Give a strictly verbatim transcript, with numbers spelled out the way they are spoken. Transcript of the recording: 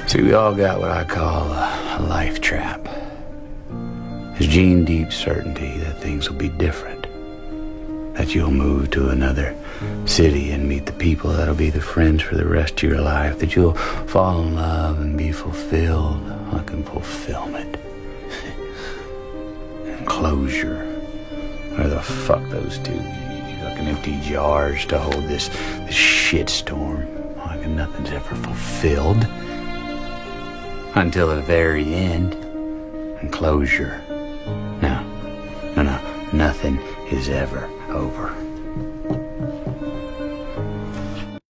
See, we all got what I call a, a life trap. There's gene deep certainty that things will be different. That you'll move to another city and meet the people that'll be the friends for the rest of your life. That you'll fall in love and be fulfilled. Fucking fulfillment. And closure. Where the fuck those two fucking empty jars to hold this, this shitstorm. Like nothing's ever fulfilled. Until the very end. And closure. No. No, no. Nothing is ever over.